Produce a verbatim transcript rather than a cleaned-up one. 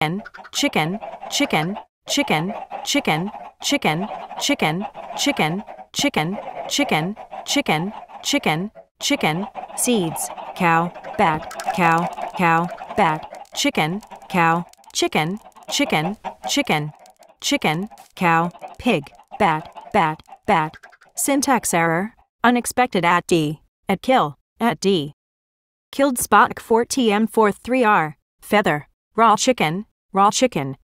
chicken, chicken, chicken, chicken, chicken, chicken, chicken, chicken, chicken, chicken, chicken, chicken, chicken, seeds, cow, bat, cow, cow, bat, chicken, cow, chicken, chicken, chicken, chicken, cow, pig, bat, bat, bat. Syntax error. Unexpected at D. At kill. At D. Killed Spock four T M four three R. Feather. Raw chicken. Raw chicken.